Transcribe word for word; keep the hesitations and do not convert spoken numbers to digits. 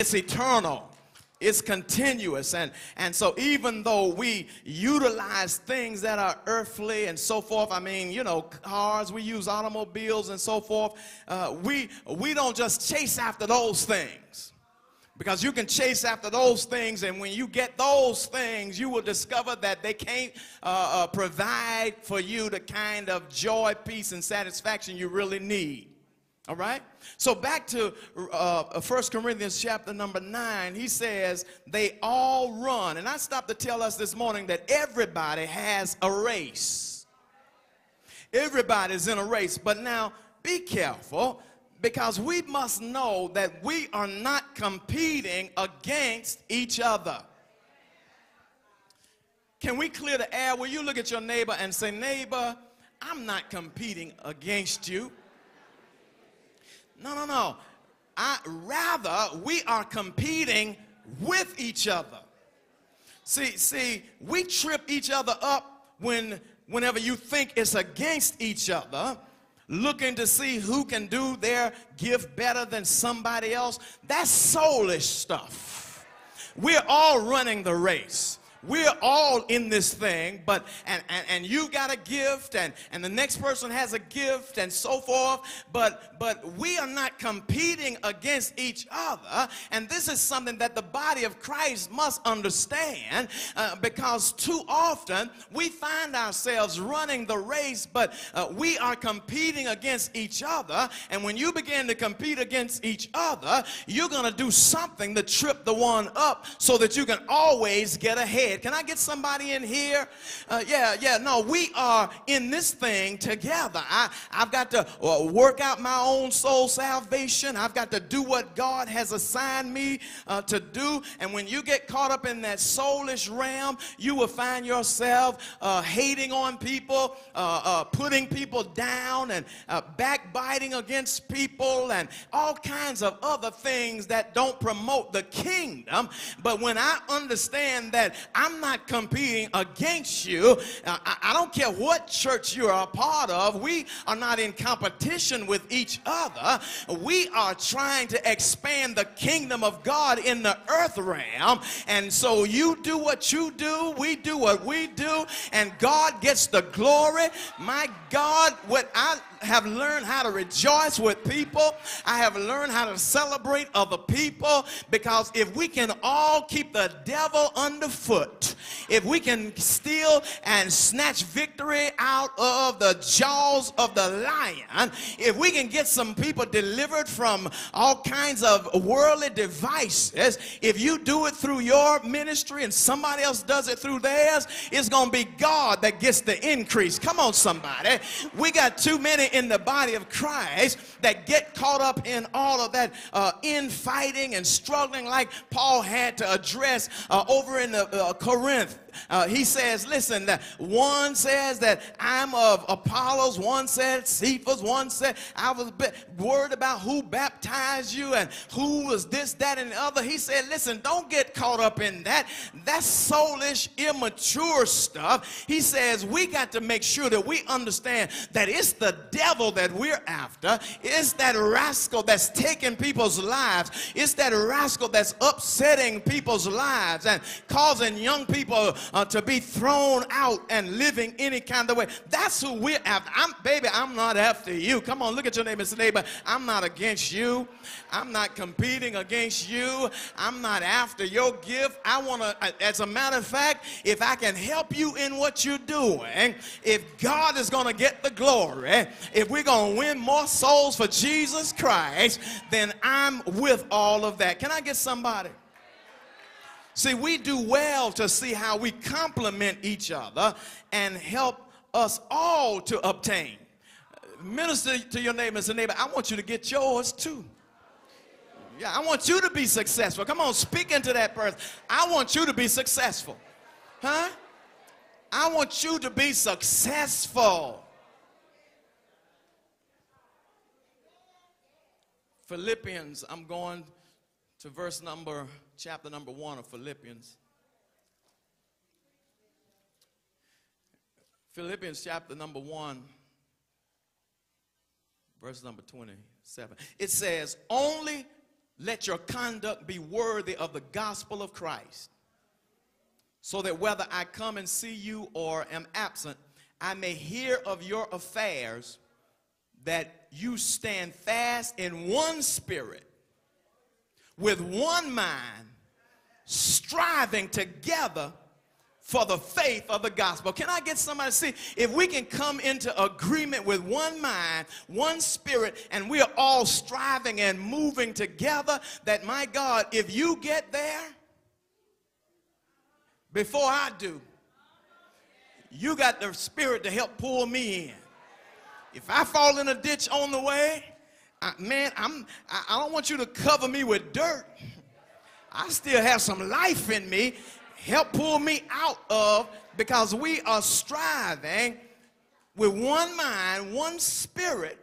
It's eternal. It's continuous. And, and so even though we utilize things that are earthly and so forth, I mean, you know, cars, we use automobiles and so forth, uh, we, we don't just chase after those things. Because you can chase after those things, and when you get those things, you will discover that they can't uh, uh, provide for you the kind of joy, peace, and satisfaction you really need. All right? So back to uh, First Corinthians chapter number nine, he says, they all run. And I stopped to tell us this morning that everybody has a race. Everybody's in a race. But now, be careful, because we must know that we are not competing against each other. Can we clear the air? Will you look at your neighbor and say, neighbor, I'm not competing against you. No, no, no. I, rather, we are competing with each other. See, see, we trip each other up when, whenever you think it's against each other, looking to see who can do their gift better than somebody else. That's soulish stuff. We're all running the race. We're all in this thing, but and, and, and you got a gift, and, and the next person has a gift, and so forth, but but we are not competing against each other, and this is something that the body of Christ must understand, uh, because too often we find ourselves running the race, but uh, we are competing against each other, and when you begin to compete against each other, you're going to do something to trip the one up so that you can always get ahead. Can I get somebody in here? Uh, yeah, yeah, no, we are in this thing together. I, I've got to uh, work out my own soul salvation. I've got to do what God has assigned me uh, to do. And when you get caught up in that soulish realm, you will find yourself uh, hating on people, uh, uh, putting people down, and uh, backbiting against people, and all kinds of other things that don't promote the kingdom. But when I understand that I'm not competing against you, uh, I, I don't care what church you're a part of, we are not in competition with each other. We are trying to expand the kingdom of God in the earth realm. And so you do what you do, we do what we do, and God gets the glory. My God, what I have learned how to rejoice with people. I have learned how to celebrate other people, because if we can all keep the devil underfoot, if we can steal and snatch victory out of the jaws of the lion, if we can get some people delivered from all kinds of worldly devices, if you do it through your ministry and somebody else does it through theirs, it's going to be God that gets the increase. Come on, somebody. We got too many in the body of Christ that get caught up in all of that uh, infighting and struggling, like Paul had to address uh, over in the, uh, Corinth. Uh, he says, listen, that one says that I'm of Apollos, one said Cephas, one said I was worried about who baptized you and who was this, that, and the other. He said, listen, don't get caught up in that. That's soulish, immature stuff. He says we got to make sure that we understand that it's the devil that we're after. It's that rascal that's taking people's lives. It's that rascal that's upsetting people's lives and causing young people Uh, to be thrown out and living any kind of way. That's who we're after. I'm, baby, I'm not after you. Come on, look at your neighbor and say, neighbor, I'm not against you. I'm not competing against you. I'm not after your gift. I want to, as a matter of fact, if I can help you in what you're doing, if God is going to get the glory, if we're going to win more souls for Jesus Christ, then I'm with all of that. Can I get somebody? See, we do well to see how we complement each other and help us all to obtain. Minister to your neighbor and say, neighbor, I want you to get yours too. Yeah, I want you to be successful. Come on, speak into that person. I want you to be successful. Huh? I want you to be successful. Philippians, I'm going to verse number, chapter number one of Philippians. Philippians chapter number one, verse number twenty-seven. It says, only let your conduct be worthy of the gospel of Christ, so that whether I come and see you or am absent, I may hear of your affairs, that you stand fast in one spirit, with one mind, striving together for the faith of the gospel. Can I get somebody to see? If we can come into agreement with one mind, one spirit, and we are all striving and moving together, that, my God, if you get there before I do, you got the Spirit to help pull me in. If I fall in a ditch on the way, I, man, I'm, I, I don't want you to cover me with dirt. I still have some life in me. Help pull me out of, because we are striving with one mind, one spirit,